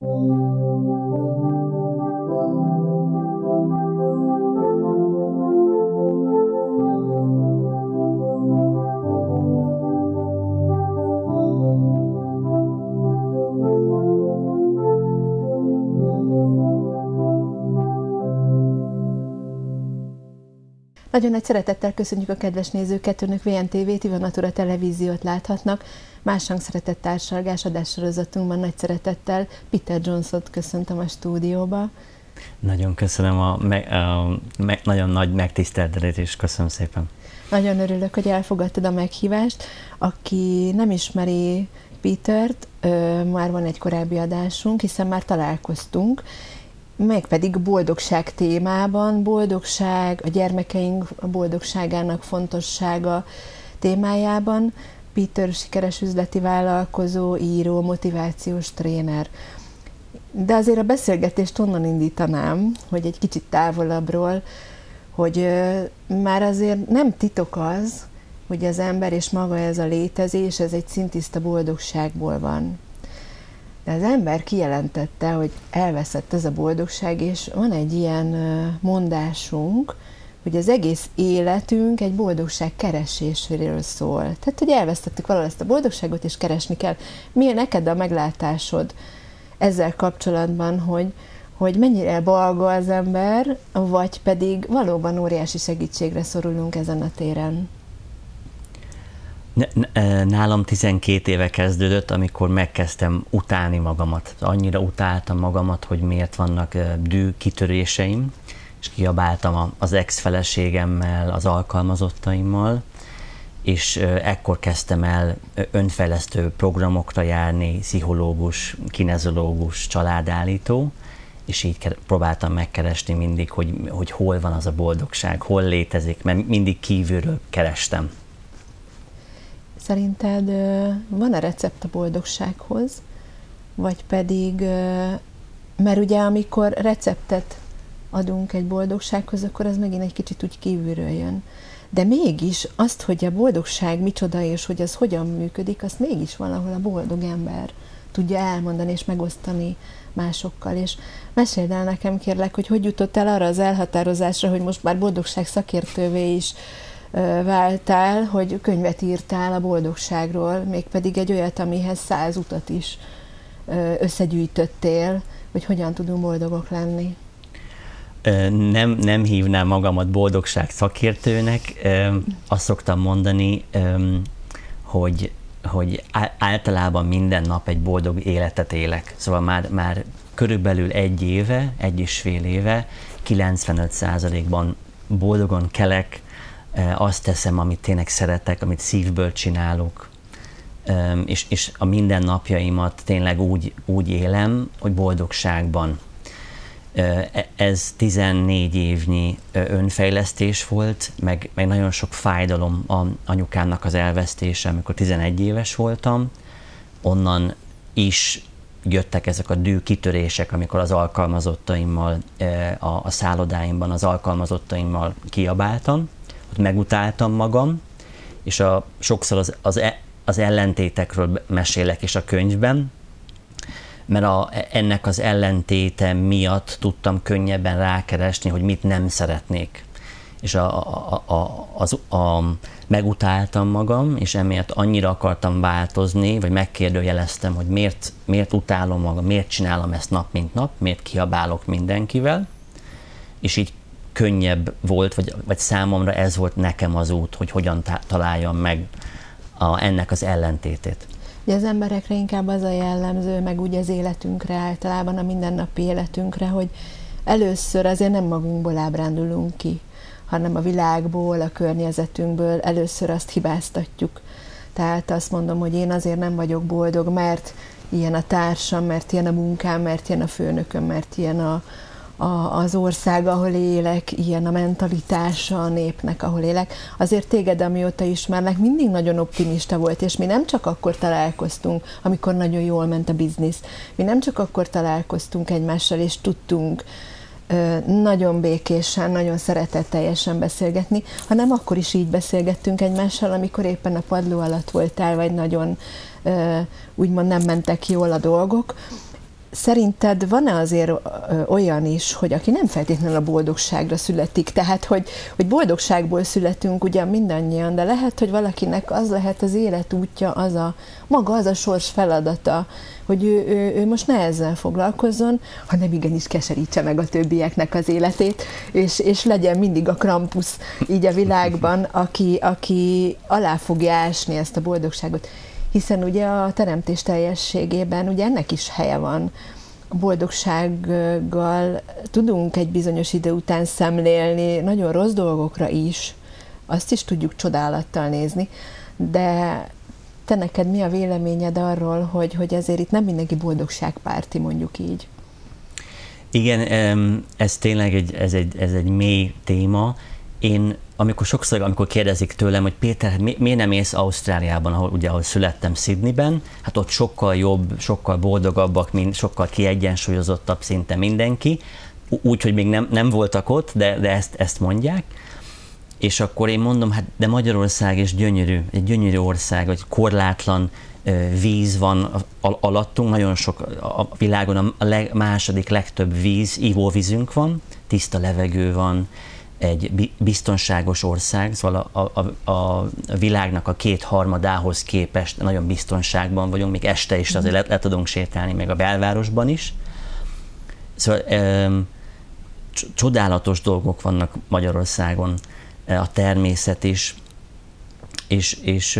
Nagyon nagy szeretettel köszönjük a kedves nézőket, önök VNTV-t, Ivanatura televíziót láthatnak. Más hangszeretett társalgás adássorozatunkban nagy szeretettel Peter Jonesot köszöntöm a stúdióba. Nagyon köszönöm nagyon nagy megtiszteltetést, köszönöm szépen. Nagyon örülök, hogy elfogadtad a meghívást. Aki nem ismeri Petert, már van egy korábbi adásunk, hiszen már találkoztunk, mégpedig boldogság témában, boldogság, a gyermekeink boldogságának fontossága témájában. Peter sikeres üzleti vállalkozó, író, motivációs tréner. De azért a beszélgetést onnan indítanám, hogy egy kicsit távolabbról, hogy már azért nem titok az, hogy az ember és maga ez a létezés, ez egy szintiszta boldogságból van. De az ember kijelentette, hogy elveszett ez a boldogság, és van egy ilyen mondásunk, hogy az egész életünk egy boldogság kereséséről szól. Tehát, hogy elvesztettük valahol ezt a boldogságot, és keresni kell. Mi neked a meglátásod ezzel kapcsolatban, hogy mennyire balga az ember, vagy pedig valóban óriási segítségre szorulunk ezen a téren? Nálam 12 éve kezdődött, amikor megkezdtem utálni magamat. Annyira utáltam magamat, hogy miért vannak dű-kitöréseim, és kiabáltam az ex-feleségemmel, az alkalmazottaimmal, és ekkor kezdtem el önfejlesztő programokra járni, pszichológus, kinezológus, családállító, és így próbáltam megkeresni mindig, hogy hol van az a boldogság, hol létezik, mert mindig kívülről kerestem. Szerinted van-e recept a boldogsághoz, vagy pedig, mert ugye amikor receptet adunk egy boldogsághoz, akkor az megint egy kicsit úgy kívülről jön. De mégis azt, hogy a boldogság micsoda és hogy az hogyan működik, azt mégis valahol a boldog ember tudja elmondani és megosztani másokkal. És meséld el nekem, kérlek, hogy jutott el arra az elhatározásra, hogy most már boldogság szakértővé is váltál, hogy könyvet írtál a boldogságról, mégpedig egy olyat, amihez 100 utat is összegyűjtöttél, hogy hogyan tudunk boldogok lenni. Nem hívnám magamat boldogság szakértőnek. Azt szoktam mondani, hogy általában minden nap egy boldog életet élek. Szóval már körülbelül 1,5 éve 95%-ban boldogan kelek, azt teszem, amit tényleg szeretek, amit szívből csinálok, és a mindennapjaimat tényleg úgy élem, hogy boldogságban. Ez 14 évnyi önfejlesztés volt, meg nagyon sok fájdalom anyukámnak az elvesztése, amikor 11 éves voltam. Onnan is jöttek ezek a dű-kitörések, amikor az alkalmazottaimmal, a szállodáimban az alkalmazottaimmal kiabáltam, ott megutáltam magam, és sokszor az ellentétekről mesélek is a könyvben, mert ennek az ellentéte miatt tudtam könnyebben rákeresni, hogy mit nem szeretnék. És megutáltam magam, és emiatt annyira akartam változni, vagy megkérdőjeleztem, hogy miért utálom magam, miért csinálom ezt nap mint nap, miért kiabálok mindenkivel, és így könnyebb volt, vagy számomra ez volt nekem az út, hogy hogyan találjam meg ennek az ellentétét. Ugye az emberekre inkább az a jellemző, meg úgy az életünkre általában, a mindennapi életünkre, hogy először azért nem magunkból ábrándulunk ki, hanem a világból, a környezetünkből először azt hibáztatjuk. Tehát azt mondom, hogy én azért nem vagyok boldog, mert ilyen a társam, mert ilyen a munkám, mert ilyen a főnököm, mert ilyen az ország, ahol élek, ilyen a mentalitása a népnek, ahol élek. Azért téged, amióta ismerlek, mindig nagyon optimista volt, és mi nem csak akkor találkoztunk, amikor nagyon jól ment a biznisz. Mi nem csak akkor találkoztunk egymással, és tudtunk nagyon békésen, nagyon szeretetteljesen beszélgetni, hanem akkor is így beszélgettünk egymással, amikor éppen a padló alatt voltál, vagy nagyon úgymond nem mentek jól a dolgok. szerinted van-e azért olyan is, hogy aki nem feltétlenül a boldogságra születik, tehát hogy boldogságból születünk ugyan mindannyian, de lehet, hogy valakinek az lehet az életútja, az a sors feladata, hogy ő most ne ezzel foglalkozzon, hanem igenis keserítse meg a többieknek az életét, és legyen mindig a Krampus így a világban, aki alá fogja ásni ezt a boldogságot. Hiszen ugye a teremtés teljességében ugye ennek is helye van. A boldogsággal tudunk egy bizonyos idő után szemlélni, nagyon rossz dolgokra is, azt is tudjuk csodálattal nézni, de te neked mi a véleményed arról, hogy ezért itt nem mindenki boldogságpárti, mondjuk így? Igen, ez tényleg ez egy mély téma. Én amikor kérdezik tőlem, hogy Péter, miért nem élsz Ausztráliában, ahol születtem, Sydneyben, hát ott sokkal jobb, sokkal boldogabbak, sokkal kiegyensúlyozottabb szinte mindenki, úgyhogy még nem voltak ott, de ezt mondják. És akkor én mondom, hát de Magyarország is gyönyörű, egy gyönyörű ország, hogy korlátlan víz van alattunk, nagyon sok a világon a második legtöbb ivóvízünk van, tiszta levegő van, egy biztonságos ország, szóval a világnak a 2/3 képest nagyon biztonságban vagyunk, még este is azért le tudunk sétálni, még a belvárosban is. Szóval csodálatos dolgok vannak Magyarországon, a természet is, és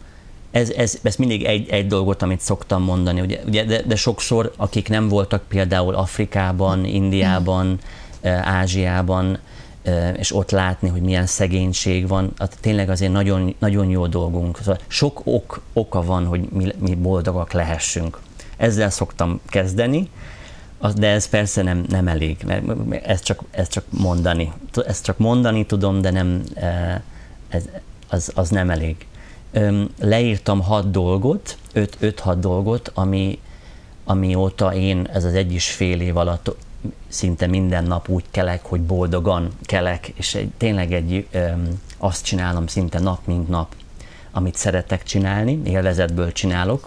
ez mindig egy dolgot, amit szoktam mondani, ugye, de sokszor, akik nem voltak például Afrikában, Indiában, Ázsiában, és ott látni, hogy milyen szegénység van, tényleg azért nagyon, nagyon jó dolgunk. Szóval sok oka van, hogy mi boldogak lehessünk. Ezzel szoktam kezdeni, de ez persze nem elég, mert ez csak mondani. Ezt csak mondani tudom, de nem, az nem elég. Leírtam 6 dolgot, 5-6 dolgot, amióta én ez az 1,5 év alatt szinte minden nap úgy kelek, hogy boldogan kelek, és tényleg azt csinálom szinte nap, mint nap, amit szeretek csinálni, élvezetből csinálok.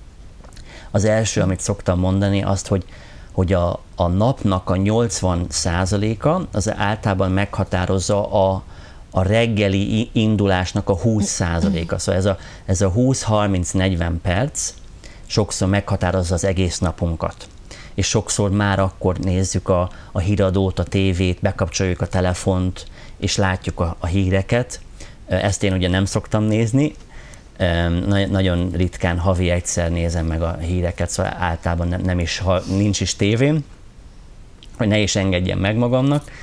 Az első, amit szoktam mondani, azt, hogy a napnak a 80%-a az általában meghatározza a reggeli indulásnak a 20%-a. Szóval ez a 20-30-40 perc sokszor meghatározza az egész napunkat. És sokszor már akkor nézzük a híradót, a tévét, bekapcsoljuk a telefont, és látjuk a híreket. Ezt én ugye nem szoktam nézni, nagyon ritkán, havi egyszer nézem meg a híreket, szóval általában nincs is tévém, hogy ne is engedjem meg magamnak.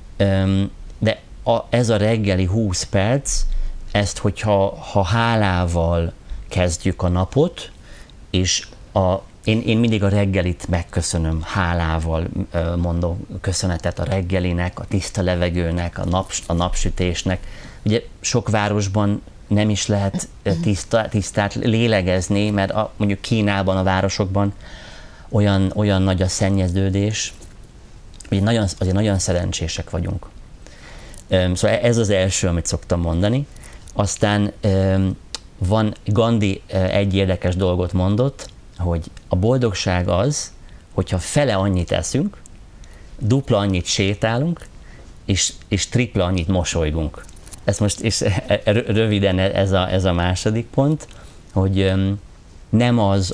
De ez a reggeli 20 perc, ezt, hogyha hálával kezdjük a napot, és én mindig a reggelit megköszönöm, hálával mondom köszönetet a reggelinek, a tiszta levegőnek, a napsütésnek. Ugye sok városban nem is lehet tisztát lélegezni, mert mondjuk Kínában, a városokban olyan nagy a szennyeződés, hogy azért nagyon szerencsések vagyunk. Szóval ez az első, amit szoktam mondani. Aztán van Gandhi egy érdekes dolgot mondott, hogy a boldogság az, hogyha fele annyit eszünk, dupla annyit sétálunk, és tripla annyit mosolygunk. Ez most és röviden ez a második pont, hogy nem az,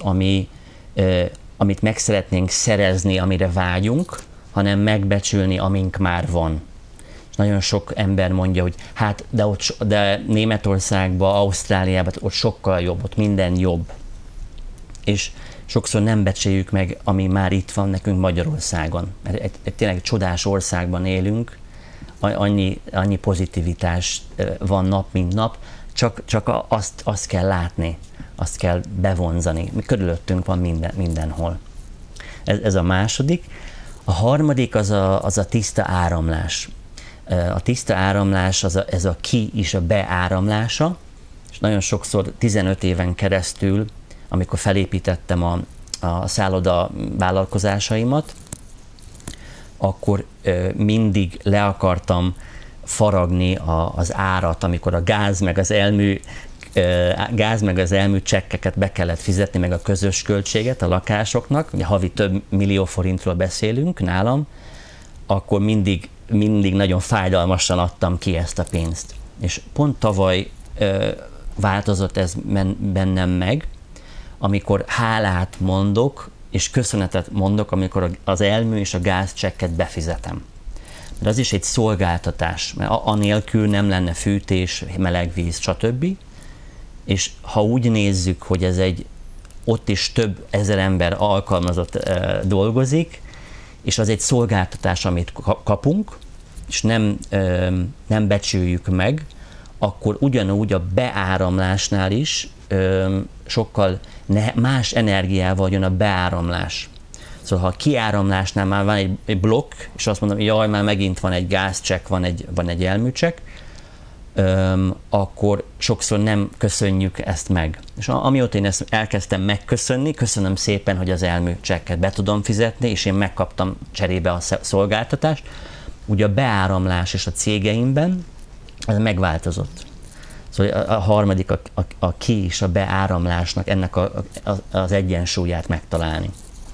amit meg szeretnénk szerezni, amire vágyunk, hanem megbecsülni, amink már van. És nagyon sok ember mondja, hogy hát de Németországban, Ausztráliában ott sokkal jobb, ott minden jobb. És sokszor nem becsüljük meg, ami már itt van nekünk Magyarországon. Mert tényleg csodás országban élünk, annyi pozitivitás van nap, mint nap, csak azt kell látni, azt kell bevonzani. Körülöttünk van mindenhol. Ez a második. A harmadik az a tiszta áramlás. A tiszta áramlás ez a ki és a be áramlása, és nagyon sokszor 15 éven keresztül, amikor felépítettem a szálloda vállalkozásaimat, akkor mindig le akartam faragni az árat, amikor a gáz meg az elmű gáz meg az elműcsekkeket be kellett fizetni, meg a közös költséget a lakásoknak, ugye havi több millió forintról beszélünk nálam, akkor mindig nagyon fájdalmasan adtam ki ezt a pénzt. És pont tavaly változott ez bennem meg, amikor hálát mondok, és köszönetet mondok, amikor az elmű és a gázcsekket befizetem. Mert az is egy szolgáltatás, mert anélkül nem lenne fűtés, meleg víz, stb. És ha úgy nézzük, hogy ott is több ezer ember alkalmazott dolgozik, és az egy szolgáltatás, amit kapunk, és nem becsüljük meg, akkor ugyanúgy a beáramlásnál is sokkal más energiával jön a beáramlás. Szóval ha a kiáramlásnál már van egy blokk, és azt mondom, jaj, már megint van egy gázcsekk, van egy elműcsekk, akkor sokszor nem köszönjük ezt meg. És amióta én ezt elkezdtem megköszönni, köszönöm szépen, hogy az elműcsekket be tudom fizetni, és én megkaptam cserébe a szolgáltatást, ugye a beáramlás és a cégeimben ez megváltozott. Szóval a harmadik a ki és a beáramlásnak ennek az egyensúlyát megtalálni.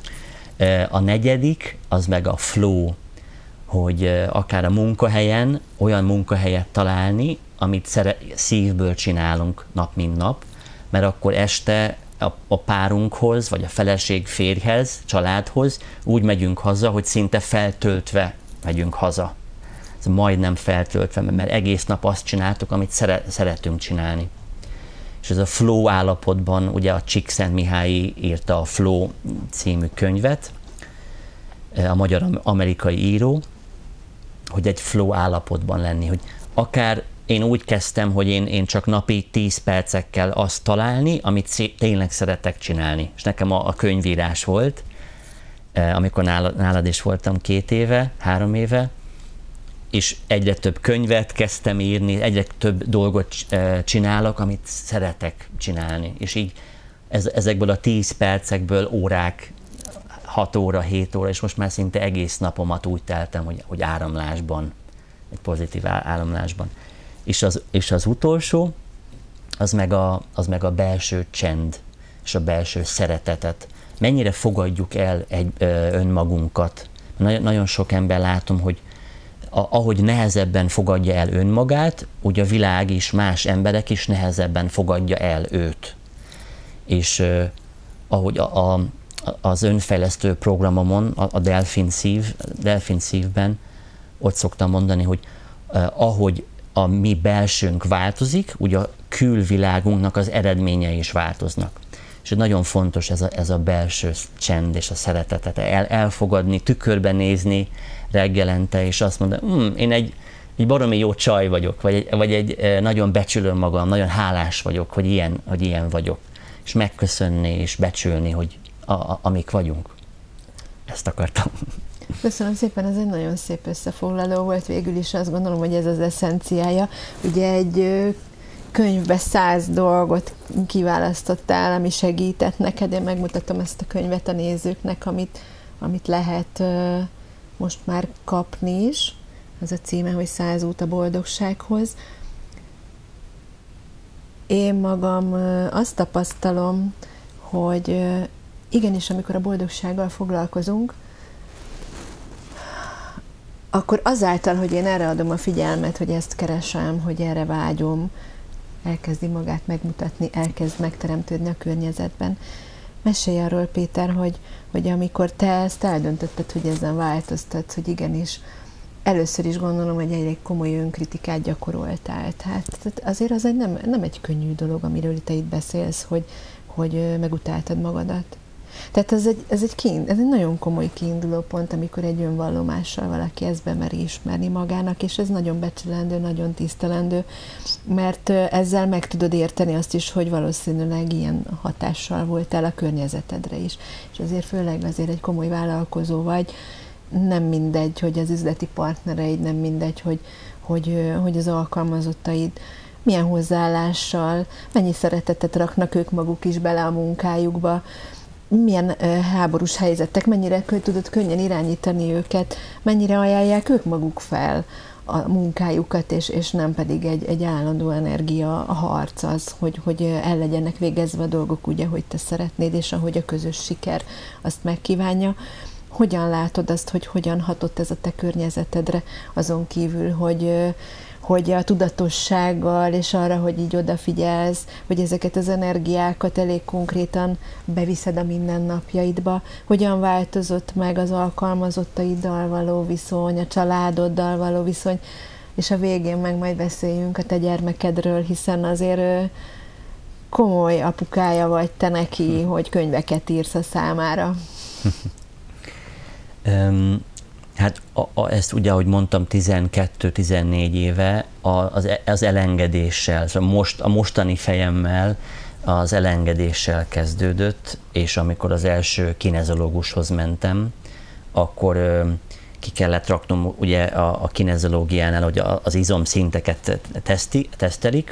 A negyedik az meg a flow, hogy akár a munkahelyen olyan munkahelyet találni, amit szívből csinálunk nap mint nap, mert akkor este a párunkhoz, vagy a feleség férjhez, családhoz úgy megyünk haza, hogy szinte feltöltve megyünk haza. Ez majdnem feltöltve, mert egész nap azt csináltuk, amit szeretünk csinálni. És ez a flow állapotban, ugye a Csíkszentmihályi írta a Flow című könyvet, a magyar-amerikai író, hogy egy flow állapotban lenni, hogy akár én úgy kezdtem, hogy én csak napi 10 percekkel azt találni, amit tényleg szeretek csinálni. És nekem a könyvírás volt, amikor nálad is voltam 3 éve, és egyre több könyvet kezdtem írni, egyre több dolgot csinálok, amit szeretek csinálni. És így ezekből a 10 percekből órák, 6 óra, 7 óra, és most már szinte egész napomat úgy teltem, hogy áramlásban, egy pozitív áramlásban. És az utolsó, az meg a belső csend, és a belső szeretetet. Mennyire fogadjuk el önmagunkat. Nagyon sok ember látom, hogy ahogy nehezebben fogadja el önmagát, úgy a világ is, más emberek is nehezebben fogadja el őt. És ahogy az önfejlesztő programomon, a Delfin szívben, ott szoktam mondani, hogy ahogy a mi belsőnk változik, úgy a külvilágunknak az eredményei is változnak. És nagyon fontos ez a belső csend és a szeretetet, elfogadni, tükörbe nézni reggelente, és azt mondani, én egy baromi jó csaj vagyok, vagy egy nagyon becsülöm magam, nagyon hálás vagyok, hogy ilyen vagyok. És megköszönni és becsülni, hogy amik vagyunk. Ezt akartam. Köszönöm szépen, ez egy nagyon szép összefoglaló volt, végül is azt gondolom, hogy ez az eszenciája. Ugye egy könyvbe 100 dolgot kiválasztottál, ami segített neked, én megmutatom ezt a könyvet a nézőknek, amit lehet most már kapni is. Az a címe, hogy 100 út a boldogsághoz. Én magam azt tapasztalom, hogy igenis, amikor a boldogsággal foglalkozunk, akkor azáltal, hogy én erre adom a figyelmet, hogy ezt keresem, hogy erre vágyom, elkezdi magát megmutatni, elkezd megteremtődni a környezetben. Mesélj arról, Péter, hogy amikor te ezt eldöntötted, hogy ezen változtatsz, hogy igenis, először is gondolom, hogy egy komoly önkritikát gyakoroltál. Tehát azért az nem egy könnyű dolog, amiről te itt beszélsz, hogy megutáltad magadat. Tehát ez egy nagyon komoly kiinduló pont, amikor egy önvallomással valaki ezt bemeri ismerni magának, és ez nagyon becsülendő, nagyon tisztelendő, mert ezzel meg tudod érteni azt is, hogy valószínűleg ilyen hatással voltál a környezetedre is. És azért főleg azért egy komoly vállalkozó vagy, nem mindegy, hogy az üzleti partnereid, nem mindegy, hogy az alkalmazottaid milyen hozzáállással, mennyi szeretetet raknak ők maguk is bele a munkájukba, milyen háborús helyzetek, mennyire tudod könnyen irányítani őket, mennyire ajánlják ők maguk fel a munkájukat, és nem pedig egy állandó energia, a harc az, hogy el legyenek végezve a dolgok úgy, ahogy te szeretnéd, és ahogy a közös siker azt megkívánja. Hogyan látod azt, hogy hogyan hatott ez a te környezetedre, azon kívül, hogy a tudatossággal, és arra, hogy így odafigyelsz, hogy ezeket az energiákat elég konkrétan beviszed a mindennapjaidba, hogyan változott meg az alkalmazottaiddal való viszony, a családoddal való viszony, és a végén meg majd beszéljünk a te gyermekedről, hiszen azért komoly apukája vagy te neki, hogy könyveket írsz a számára. Hát ezt ugye, ahogy mondtam, 12-14 éve az elengedéssel, szóval a mostani fejemmel az elengedéssel kezdődött, és amikor az első kinezológushoz mentem, akkor ki kellett raknom, ugye a kinezológiánál, hogy az izomszinteket tesztelik,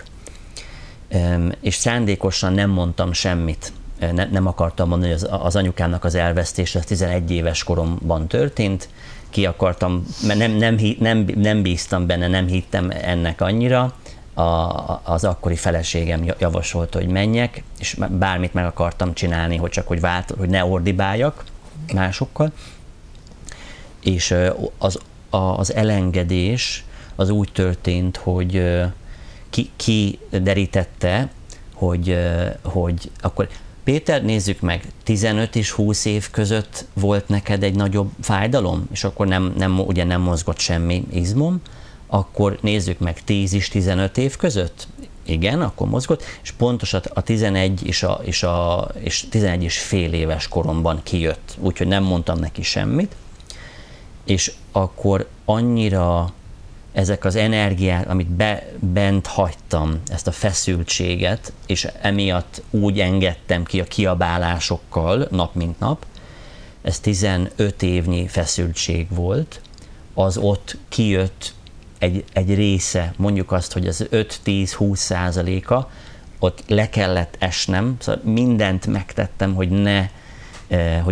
és szándékosan nem mondtam semmit. Nem akartam mondani, hogy az anyukámnak az elvesztése 11 éves koromban történt, ki akartam, mert nem bíztam benne, nem hittem ennek annyira. Az akkori feleségem javasolta, hogy menjek, és bármit meg akartam csinálni, hogy csak hogy ne ordibáljak másokkal. És az elengedés az úgy történt, hogy ki derítette, hogy akkor Péter, nézzük meg, 15 és 20 év között volt neked egy nagyobb fájdalom, és akkor ugye nem mozgott semmi izmom, akkor nézzük meg 10 és 15 év között. Igen, akkor mozgott, és pontosan a 11 és 11 és fél éves koromban kijött, úgyhogy nem mondtam neki semmit, és akkor annyira ezek az energiák, amit bent hagytam, ezt a feszültséget, és emiatt úgy engedtem ki a kiabálásokkal nap mint nap, ez 15 évnyi feszültség volt, az ott kijött egy része, mondjuk azt, hogy az 5-10-20%-a, ott le kellett esnem, szóval mindent megtettem, hogy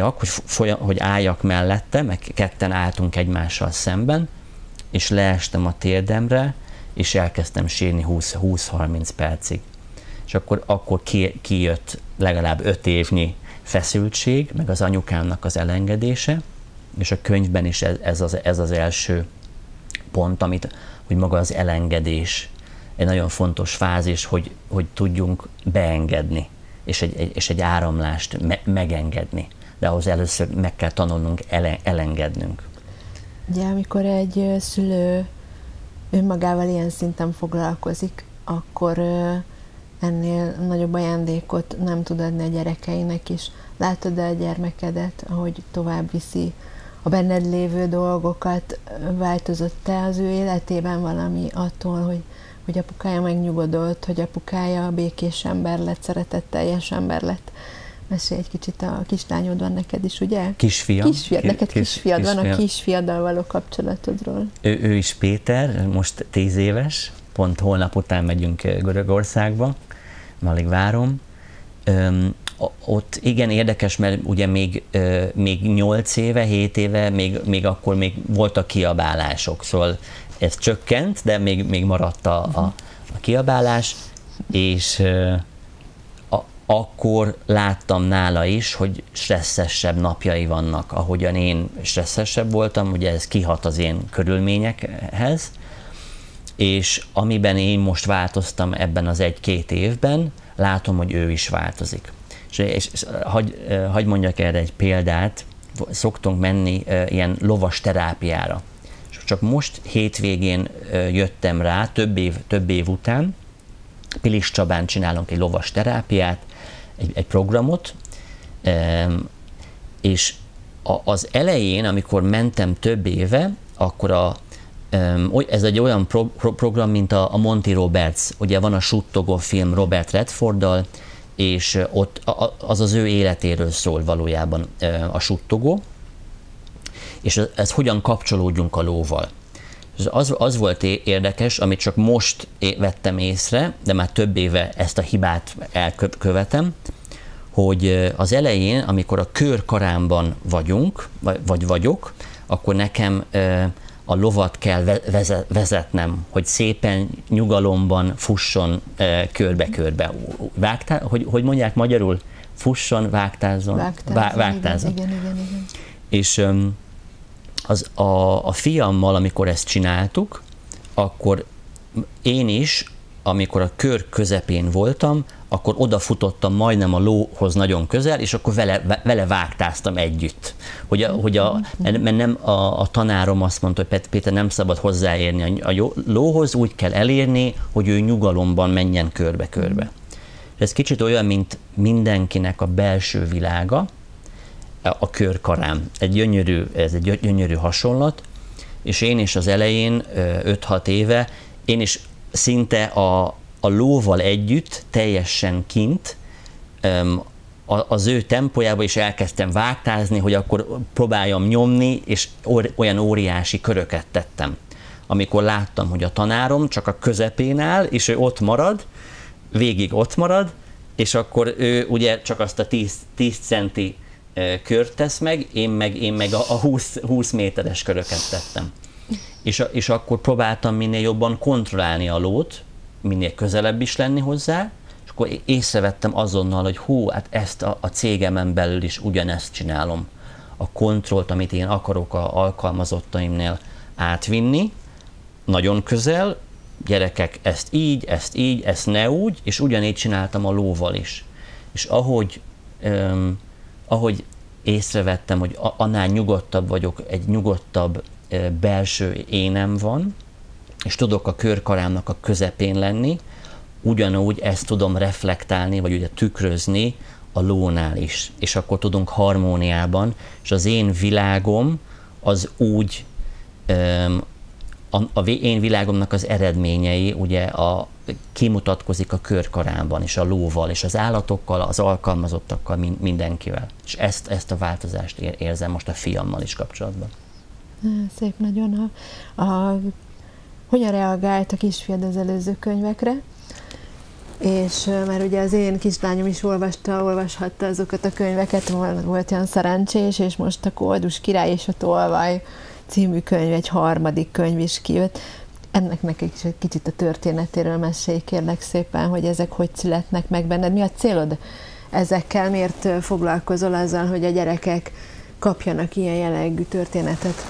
álljak mellette, meg ketten álltunk egymással szemben, és leestem a térdemre, és elkezdtem sírni 20-30 percig. És akkor kijött legalább 5 évnyi feszültség, meg az anyukámnak az elengedése, és a könyvben is ez az első pont, hogy maga az elengedés egy nagyon fontos fázis, hogy tudjunk beengedni, és egy áramlást megengedni. De ahhoz először meg kell tanulnunk elengednünk. Ugye, amikor egy szülő önmagával ilyen szinten foglalkozik, akkor ennél nagyobb ajándékot nem tud adni a gyerekeinek is. Látod-e a gyermekedet, ahogy tovább viszi a benned lévő dolgokat? Változott-e az ő életében valami attól, hogy apukája megnyugodott, hogy apukája békés ember lett, szeretetteljes ember lett? Mesélj egy kicsit, a kislányod van neked is, ugye? Kisfiam. Neked kisfiad van, a kisfiaddal való kapcsolatodról. Ő is Péter, most 10 éves, pont holnap után megyünk Görögországba, alig várom. Ott igen érdekes, mert ugye még 8 éve, 7 éve, még akkor még voltak kiabálások, szóval ez csökkent, de még maradt a kiabálás, és akkor láttam nála is, hogy stresszesebb napjai vannak, ahogyan én stresszesebb voltam, ugye ez kihat az én körülményekhez, és amiben én most változtam ebben az 1-2 évben, látom, hogy ő is változik. És hagy mondjak erre egy példát, szoktunk menni ilyen lovas terápiára. És csak most hétvégén jöttem rá, több év után, Pilis Csabán csinálunk egy lovas terápiát, egy programot, és az elején, amikor mentem több éve, akkor ez egy olyan program, mint a Monty Roberts, ugye van a Suttogó film Robert Redforddal, és ott az ő életéről szól valójában a Suttogó, és ez hogyan kapcsolódjunk a lóval. Az volt érdekes, amit csak most vettem észre, de már több éve ezt a hibát elkövetem, hogy az elején, amikor a körkarámban vagyunk, vagy vagyok, akkor nekem a lovat kell vezetnem, hogy szépen nyugalomban fusson körbe-körbe. Hogy mondják magyarul? Fusson, vágtázzon. Vágtázzon. Igen. És a fiammal, amikor ezt csináltuk, akkor én is, amikor a kör közepén voltam, akkor odafutottam majdnem a lóhoz nagyon közel, és akkor vele vágtáztam együtt. Mert nem a tanárom azt mondta, hogy Péter, nem szabad hozzáérni a lóhoz, úgy kell elérni, hogy ő nyugalomban menjen körbe-körbe. Ez kicsit olyan, mint mindenkinek a belső világa, a körkarám. Ez egy gyönyörű hasonlat, és én is az elején, 5-6 éve, én is szinte a lóval együtt, teljesen kint, az ő tempójába is elkezdtem vágtázni, hogy akkor próbáljam nyomni, és olyan óriási köröket tettem. Amikor láttam, hogy a tanárom csak a közepén áll, és ő ott marad, végig ott marad, és akkor ő ugye csak azt a 10 centi kört tesz meg, én meg a 20 méteres köröket tettem. És akkor próbáltam minél jobban kontrollálni a lót, minél közelebb is lenni hozzá, és akkor észrevettem azonnal, hogy hát ezt a cégemen belül is ugyanezt csinálom. A kontrollt, amit én akarok a alkalmazottaimnél átvinni, nagyon közel, gyerekek, ezt így, ezt ne úgy, és ugyanígy csináltam a lóval is. És ahogy észrevettem, hogy annál nyugodtabb vagyok, egy nyugodtabb belső énem van, és tudok a körkarámnak a közepén lenni, ugyanúgy ezt tudom reflektálni, vagy ugye tükrözni a lónál is. És akkor tudunk harmóniában, és az én világom az úgy, én világomnak az eredményei ugye kimutatkozik a körkarámban, és a lóval, és az állatokkal, az alkalmazottakkal, mindenkivel. És ezt a változást érzem most a fiammal is kapcsolatban. Szép nagyon. Hogyan reagált a kisfiad az előző könyvekre? És már ugye az én kislányom is olvashatta azokat a könyveket, volt olyan szerencsés, és most a Koldus király és a tolvaj című könyv, egy 3. könyv is kijött. Ennek nekik is egy kicsit a történetéről mesélj, kérlek szépen, hogy ezek hogy születnek meg benned. Mi a célod ezekkel? Miért foglalkozol azzal, hogy a gyerekek kapjanak ilyen jellegű történetet?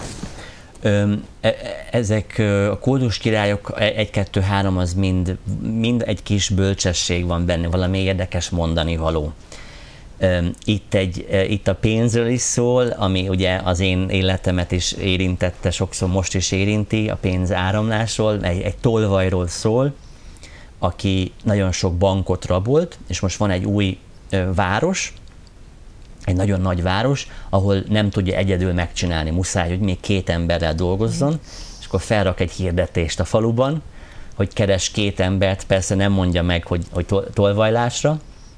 Ezek a Koldus királyok 1, 2, 3 az mind egy kis bölcsesség van benne, valami érdekes mondani való. Itt a pénzről is szól, ami ugye az én életemet is érintette, sokszor most is érinti, a pénz áramlásról, egy tolvajról szól, aki nagyon sok bankot rabolt, és most van egy új város, egy nagyon nagy város, ahol nem tudja egyedül megcsinálni, muszáj, hogy még 2 emberrel dolgozzon, és akkor felrak egy hirdetést a faluban, hogy keres 2 embert, persze nem mondja meg, hogy tolvajlásra,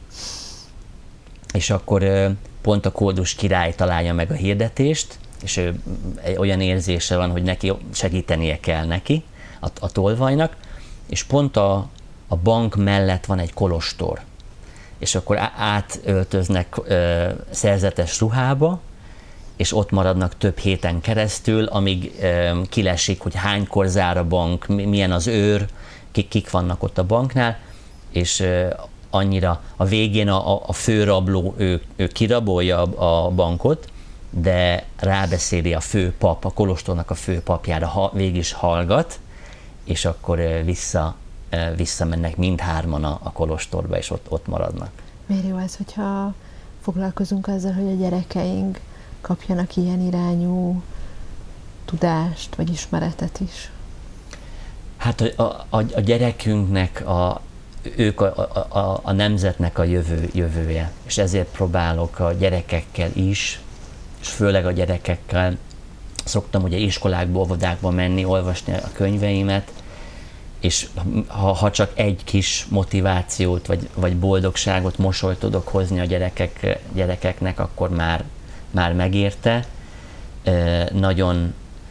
és akkor pont a Koldus király találja meg a hirdetést, és olyan érzése van, hogy neki segítenie kell neki, a tolvajnak, és pont a bank mellett van egy kolostor. És akkor átöltöznek szerzetes ruhába, és ott maradnak több héten keresztül, amíg kilesik, hogy hánykor zár a bank, milyen az őr, kik vannak ott a banknál, és annyira a végén a főrabló, ő kirabolja a bankot, de rábeszéli a főpap, a kolostornak a főpapjára, végig is hallgat, és akkor visszamennek mindhárman a kolostorba, és ott maradnak. Miért jó ez, hogyha foglalkozunk azzal, hogy a gyerekeink kapjanak ilyen irányú tudást, vagy ismeretet is? Hát a gyerekünknek, ők a nemzetnek a jövője, és ezért próbálok a gyerekekkel is, és főleg a gyerekekkel, szoktam ugye iskolákba, óvodákba menni, olvasni a könyveimet, és ha csak egy kis motivációt, vagy boldogságot, mosolyt tudok hozni a gyerekeknek, akkor már megérte. Nagyon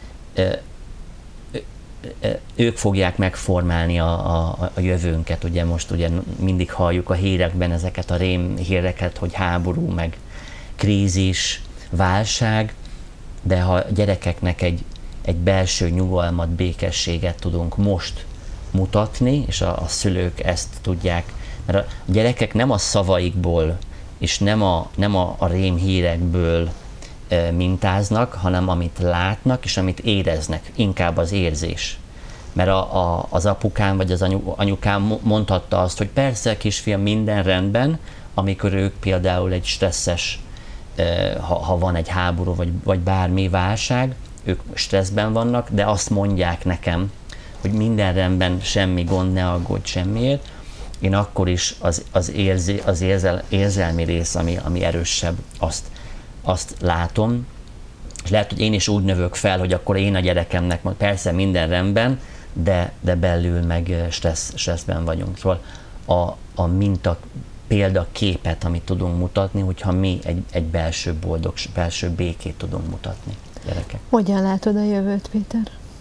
ők fogják megformálni a jövőnket. Ugye most ugye mindig halljuk a hírekben ezeket a rém híreket, hogy háború, meg krízis, válság, de ha a gyerekeknek egy belső nyugalmat, békességet tudunk most mutatni, és a szülők ezt tudják, mert a gyerekek nem a szavaikból, és nem a rémhírekből mintáznak, hanem amit látnak, és amit éreznek, inkább az érzés. Mert az apukám vagy az anyukám mondhatta azt, hogy persze, kisfiam, minden rendben, amikor ők például egy stresszes, ha van egy háború, vagy bármi válság, ők stresszben vannak, de azt mondják nekem, hogy minden rendben, semmi gond, ne aggódj semmiért. Én akkor is az érzelmi rész, ami erősebb, azt látom, és lehet, hogy én is úgy növök fel, hogy akkor én a gyerekemnek mondom, persze minden rendben, de belül meg stresszben vagyunk. Szóval a minta példaképet, amit tudunk mutatni, hogyha mi egy belső békét tudunk mutatni gyerekek. Hogyan látod a jövőt, Péter?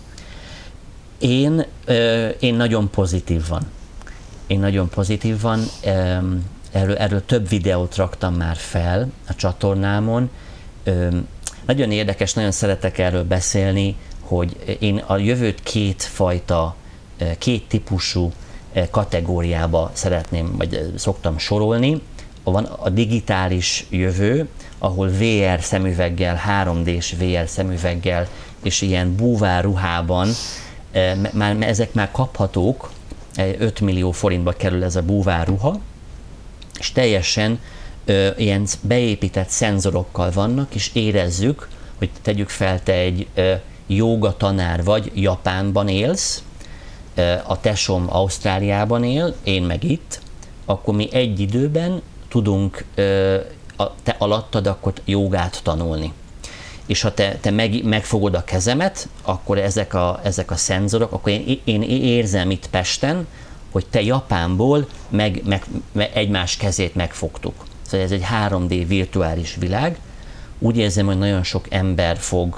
Én nagyon pozitívan. Erről több videót raktam már fel a csatornámon. Nagyon érdekes, nagyon szeretek erről beszélni, hogy én a jövőt két típusú kategóriába szeretném, vagy szoktam sorolni. Van a digitális jövő, ahol VR szemüveggel, 3D-s VR szemüveggel és ilyen búvár ruhában, ezek már kaphatók, 5 millió forintba kerül ez a búvár ruha, és teljesen ilyen beépített szenzorokkal vannak, és érezzük, hogy tegyük fel, te egy jóga tanár vagy, Japánban élsz, a tesóm Ausztráliában él, én meg itt, akkor mi egy időben tudunk te alattad akkor jogát tanulni. És ha te megfogod a kezemet, akkor ezek a szenzorok, akkor én érzem itt Pesten, hogy te Japánból egymás kezét megfogtuk. Szóval ez egy 3D virtuális világ. Úgy érzem, hogy nagyon sok ember fog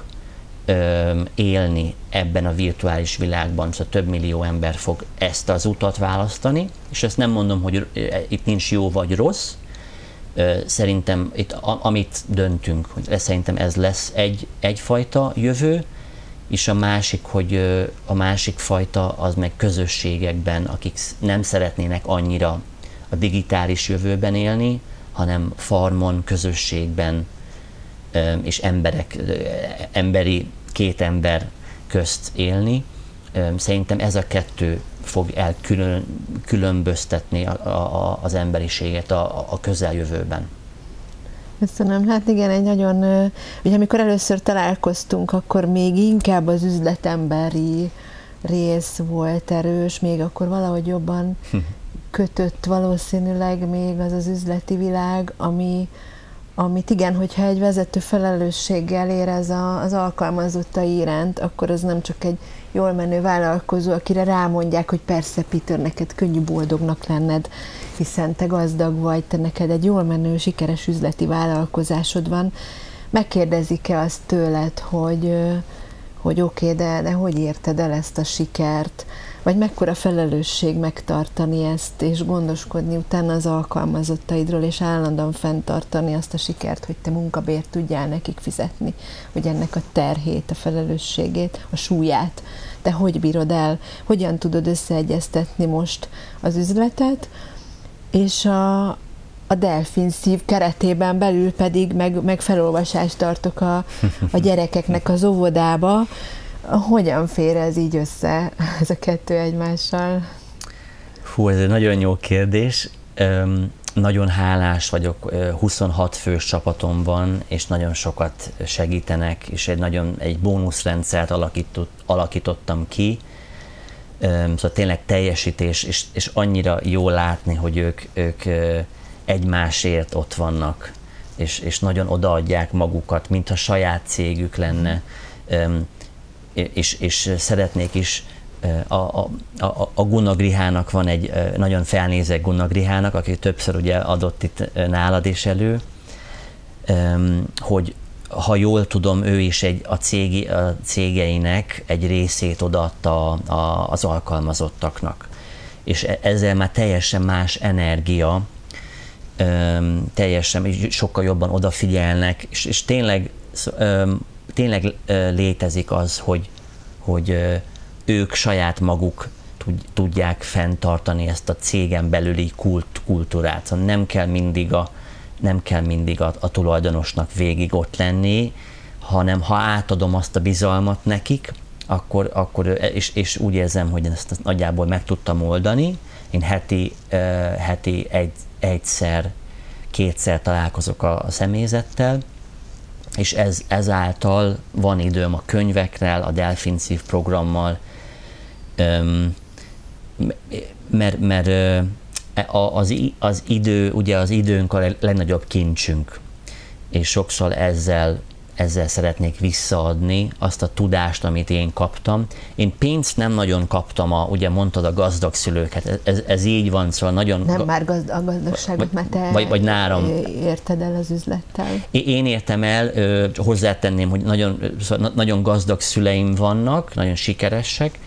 élni ebben a virtuális világban, szóval több millió ember fog ezt az utat választani, és ezt nem mondom, hogy itt nincs jó vagy rossz, szerintem itt, amit döntünk, hogy szerintem ez lesz egyfajta jövő, és a másik fajta az meg közösségekben, akik nem szeretnének annyira a digitális jövőben élni, hanem farmon, közösségben, és két ember közt élni. Szerintem ez a kettő fog különböztetni az emberiséget a közeljövőben. Köszönöm. Hát igen, egy nagyon, ugye amikor először találkoztunk, akkor még inkább az üzletemberi rész volt erős, még akkor valahogy jobban kötött valószínűleg még az üzleti világ, amit igen, hogyha egy vezető felelősséggel érez az alkalmazottai iránt, akkor az nem csak egy jól menő vállalkozó, akire rámondják, hogy persze, Peter, neked könnyű boldognak lenned, hiszen te gazdag vagy, te neked egy jól menő, sikeres üzleti vállalkozásod van. Megkérdezik-e azt tőled, hogy oké, de hogy érted el ezt a sikert? Vagy mekkora felelősség megtartani ezt, és gondoskodni utána az alkalmazottaidról, és állandóan fenntartani azt a sikert, hogy te munkabért tudjál nekik fizetni, hogy ennek a terhét, a felelősségét, a súlyát, te hogy bírod el, hogyan tudod összeegyeztetni most az üzletet, és a Delfin Szív keretében belül pedig meg felolvasást tartok a gyerekeknek az óvodába. Hogyan fér ez így össze, ez a kettő egymással? Hú, ez egy nagyon jó kérdés. Nagyon hálás vagyok, 26 fős csapatom van, és nagyon sokat segítenek, és egy bónuszrendszert alakítottam ki. Szóval tényleg teljesítés, és annyira jó látni, hogy ők egymásért ott vannak, és nagyon odaadják magukat, mintha saját cégük lenne. És szeretnék is, a Gunnar Grihának van egy, nagyon felnézek Gunnar Grihának, aki többször ugye adott itt nálad is elő, hogy ha jól tudom, ő is a cégeinek egy részét odaadta az alkalmazottaknak. És ezzel már teljesen más energia, teljesen sokkal jobban odafigyelnek, és tényleg tényleg létezik az, hogy ők saját maguk tudják fenntartani ezt a cégen belüli kultúrát. Szóval nem kell mindig a tulajdonosnak végig ott lenni, hanem ha átadom azt a bizalmat nekik, akkor és úgy érzem, hogy ezt nagyjából meg tudtam oldani. Én heti egyszer, kétszer találkozok a személyzettel, és ezáltal van időm a könyvekről, a Delfin Szív programmal, mert az idő, ugye az időnk a legnagyobb kincsünk, és sokszor ezzel szeretnék visszaadni azt a tudást, amit én kaptam. Én pénzt nem nagyon kaptam, ugye mondtad a gazdag szülőket, ez így van, szóval nagyon... Nem már a gazdagságot, mert te vagy náram. Érted el az üzlettel. Én értem el, hozzátenném, hogy nagyon gazdag szüleim vannak, nagyon sikeresek,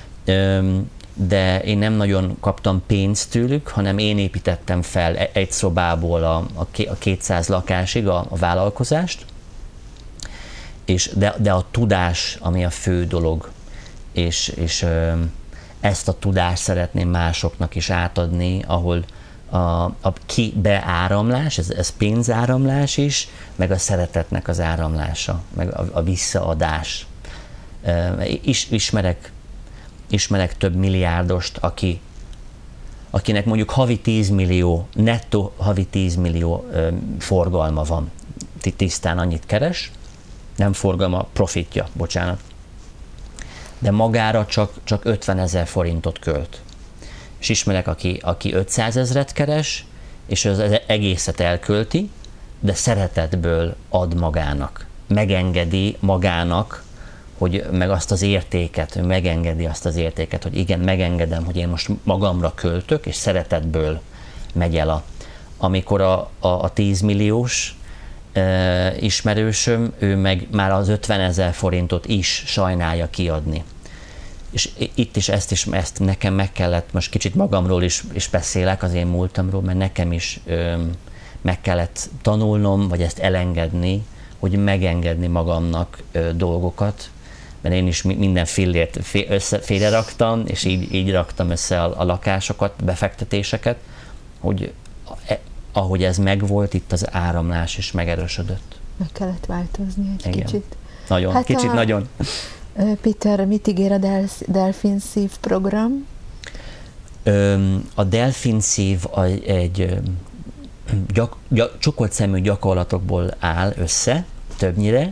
de én nem nagyon kaptam pénzt tőlük, hanem én építettem fel egy szobából a 200 lakásig a vállalkozást, de a tudás, ami a fő dolog, és ezt a tudást szeretném másoknak is átadni, ahol a beáramlás, ez pénzáramlás is, meg a szeretetnek az áramlása, meg a visszaadás. Ismerek több milliárdost, akinek mondjuk havi 10 millió, nettó havi 10 millió forgalma van. Tisztán annyit keres, nem forgalma, profitja, bocsánat. De magára csak 50 000 forintot költ. És ismerek, aki 500 000 keres, és az egészet elkölti, de szeretetből ad magának. Megengedi magának, hogy meg azt az értéket, megengedi azt az értéket, hogy igen, megengedem, hogy én most magamra költök, és szeretetből megy el amikor a 10 milliós ismerősöm, ő meg már az 50 000 forintot is sajnálja kiadni. És itt is ezt nekem meg kellett, most kicsit magamról is beszélek, az én múltamról, mert nekem is meg kellett tanulnom, vagy ezt elengedni, hogy megengedni magamnak dolgokat, mert én is minden fillért félre raktam, és így raktam össze a lakásokat, befektetéseket, hogy ahogy ez megvolt, itt az áramlás is megerősödött. Meg kellett változni egy kicsit. Nagyon, nagyon. Péter, mit ígér a Delfin Szív program? A Delfin Szív egy csukott szemű gyakorlatokból áll össze, többnyire.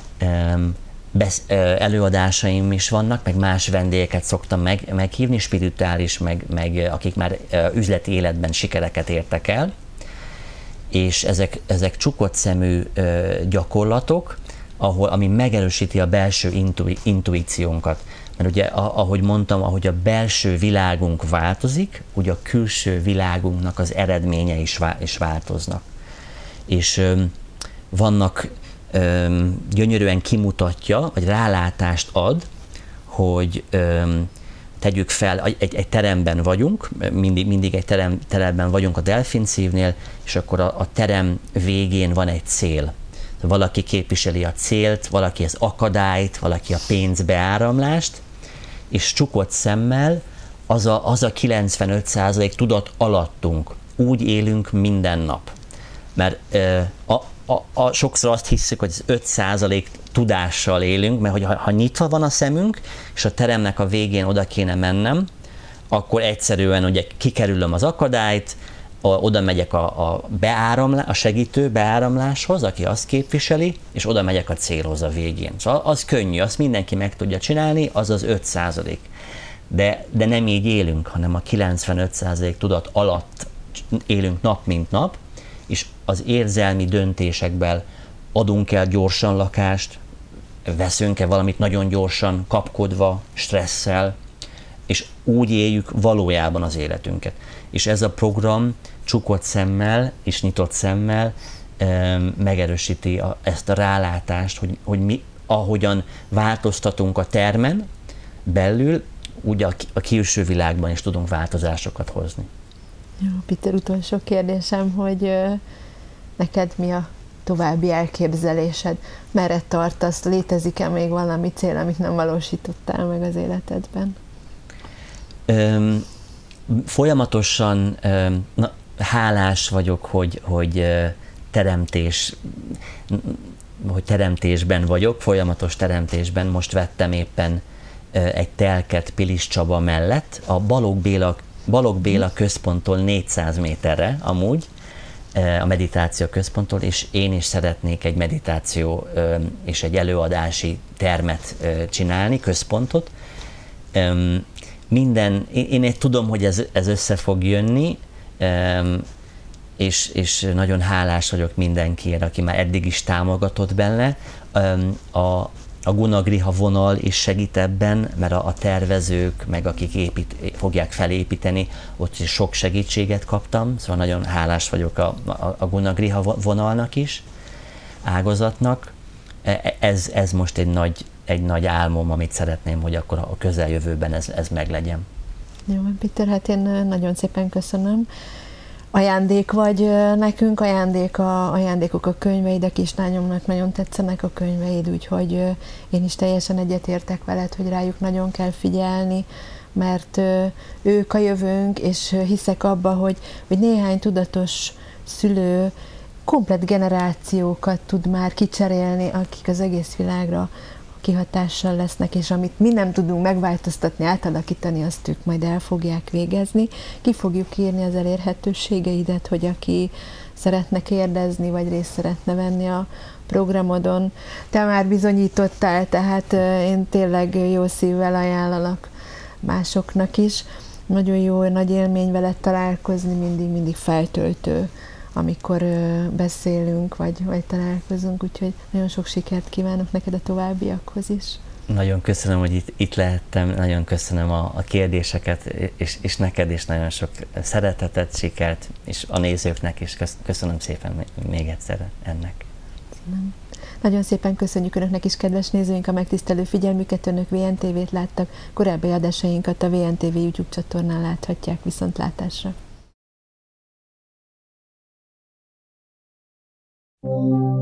Előadásaim is vannak, meg más vendégeket szoktam meghívni, spirituális, meg akik már üzleti életben sikereket értek el. És ezek csukott szemű gyakorlatok, ami megerősíti a belső intuíciónkat. Mert ugye, ahogy mondtam, ahogy a belső világunk változik, ugye a külső világunknak az eredménye is változnak. És vannak, gyönyörűen kimutatja, vagy rálátást ad, hogy tegyük fel, egy teremben vagyunk, mindig egy teremben vagyunk a Delfin Szívnél, és akkor a terem végén van egy cél. Valaki képviseli a célt, valaki az akadályt, valaki a pénzbeáramlást, és csukott szemmel az a 95% tudat alattunk. Úgy élünk minden nap. Mert sokszor azt hiszük, hogy az 5% tudással élünk, mert ha nyitva van a szemünk, és a teremnek a végén oda kéne mennem, akkor egyszerűen ugye kikerülöm az akadályt, oda megyek a segítő beáramláshoz, aki azt képviseli, és oda megyek a célhoz a végén. Szóval az könnyű, azt mindenki meg tudja csinálni, az az 5%. De nem így élünk, hanem a 95% tudat alatt élünk nap mint nap, és az érzelmi döntésekben adunk el gyorsan lakást, veszünk-e valamit nagyon gyorsan, kapkodva, stresszel, és úgy éljük valójában az életünket. És ez a program csukott szemmel és nyitott szemmel megerősíti ezt a rálátást, hogy mi, ahogyan változtatunk a termen belül, úgy a külső világban is tudunk változásokat hozni. Jó, Péter, utolsó kérdésem, hogy neked mi a további elképzelésed? Merre tartasz? Létezik-e még valami cél, amit nem valósítottál meg az életedben? Folyamatosan hálás vagyok, hogy teremtésben vagyok, folyamatos teremtésben. Most vettem éppen egy telket Pilis Csaba mellett, a Balogh Béla központtól 400 méterre amúgy, a meditáció központtól, és én is szeretnék egy meditáció és egy előadási termet csinálni, központot. Én tudom, hogy ez össze fog jönni, és nagyon hálás vagyok mindenkiért, aki már eddig is támogatott benne. A Gunagriha vonal is segít ebben, mert a tervezők, meg akik fogják felépíteni, ott is sok segítséget kaptam, szóval nagyon hálás vagyok a Gunagriha vonalnak is, ágazatnak. Ez most egy nagy álmom, amit szeretném, hogy akkor a közeljövőben ez meglegyen. Jó, Péter, hát én nagyon szépen köszönöm. Ajándék vagy nekünk, ajándékok a könyveid, a kislányomnak nagyon tetszenek a könyveid, úgyhogy én is teljesen egyetértek veled, hogy rájuk nagyon kell figyelni, mert ők a jövőnk, és hiszek abba, hogy néhány tudatos szülő komplett generációkat tud már kicserélni, akik az egész világra kihatással lesznek, és amit mi nem tudunk megváltoztatni, átalakítani, azt ők majd el fogják végezni. Ki fogjuk írni az elérhetőségeidet, hogy aki szeretne kérdezni, vagy részt szeretne venni a programodon. Te már bizonyítottál, tehát én tényleg jó szívvel ajánlalak másoknak is. Nagyon jó, nagy élmény veled találkozni, mindig feltöltő, amikor beszélünk, vagy találkozunk, úgyhogy nagyon sok sikert kívánok neked a továbbiakhoz is. Nagyon köszönöm, hogy itt lehettem, nagyon köszönöm a kérdéseket, és neked is nagyon sok szeretetet, sikert, és a nézőknek is köszönöm szépen még egyszer ennek. Köszönöm. Nagyon szépen köszönjük Önöknek is, kedves nézőink, a megtisztelő figyelmüket. Önök VNTV-t láttak, korábbi adásainkat a VNTV YouTube csatornán láthatják. Viszontlátásra!